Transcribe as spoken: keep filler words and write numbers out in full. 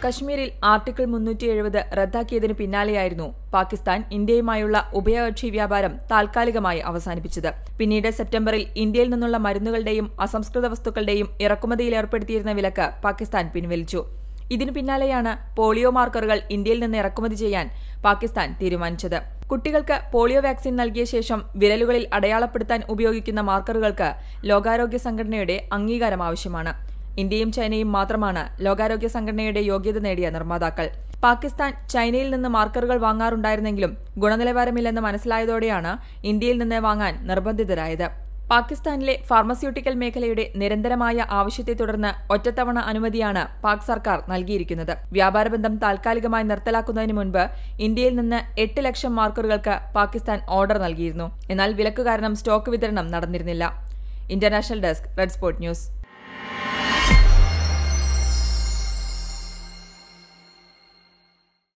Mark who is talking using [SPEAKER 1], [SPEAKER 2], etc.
[SPEAKER 1] കശ്മീരിൽ ആർട്ടിക്കിൾ മുന്നൂറ്റി എഴുപത് റദ്ദാക്കിയതിനു പിന്നാലെയായിരുന്നു പാകിസ്ഥാൻ ഇന്ത്യയുമായുള്ള ഉഭയകക്ഷി വ്യാപാരം താൽക്കാലികമായി അവസാനിപ്പിച്ചത്. പിന്നീട് സെപ്റ്റംബറിൽ ഇന്ത്യയിൽ നിന്നുള്ള മരുന്നുകളുടെയും അസംസ്കൃത വസ്തുക്കളുടെയും ഇറക്കുമതിയിൽ ഏർപ്പെടുത്തിയിരുന്ന വിലക്ക് പാകിസ്ഥാൻ പിൻവലിച്ചു. ഇതിനു പിന്നാലെയാണ് പോളിയോ മാർക്കറുകൾ ഇന്ത്യയിൽ നിന്ന് ഇറക്കുമതി ചെയ്യാൻ പാകിസ്ഥാൻ തീരുമാനിച്ചത്. കുട്ടികൾക്ക് പോളിയോ വാക്സിൻ നൽകിയ ശേഷം വിരലുകളിൽ അടയാളപ്പെടുത്താൻ ഉപയോഗിക്കുന്ന മാർക്കറുകൾക്ക് ലോകാരോഗ്യ സംഘടനയുടെ അംഗീകാരം ആവശ്യമാണ്. ഇന്ത്യയും ചൈനയും മാത്രമാണ് ലോകാരോഗ്യ സംഘടനയുടെ യോഗ്യത നേടിയ നിർമ്മാതാക്കൾ. പാകിസ്ഥാൻ ചൈനയിൽ നിന്ന് മാർക്കറുകൾ വാങ്ങാറുണ്ടായിരുന്നെങ്കിലും ഗുണനിലവാരമില്ലെന്ന് മനസ്സിലായതോടെയാണ് ഇന്ത്യയിൽ നിന്ന് വാങ്ങാൻ നിർബന്ധിതരായത്. പാകിസ്ഥാനിലെ ഫാർമസ്യൂട്ടിക്കൽ മേഖലയുടെ നിരന്തരമായ ആവശ്യത്തെ തുടർന്ന് ഒറ്റത്തവണ അനുമതിയാണ് പാക് സർക്കാർ നൽകിയിരിക്കുന്നത്. വ്യാപാരബന്ധം താൽക്കാലികമായി നിർത്തലാക്കുന്നതിന് മുൻപ് ഇന്ത്യയിൽ നിന്ന് എട്ട് ലക്ഷം മാർക്കറുകൾക്ക് പാകിസ്ഥാൻ ഓർഡർ നൽകിയിരുന്നു. എന്നാൽ വിലക്ക് കാരണം സ്റ്റോക്ക് വിതരണം നടന്നിരുന്നില്ല. International desk, red spot news.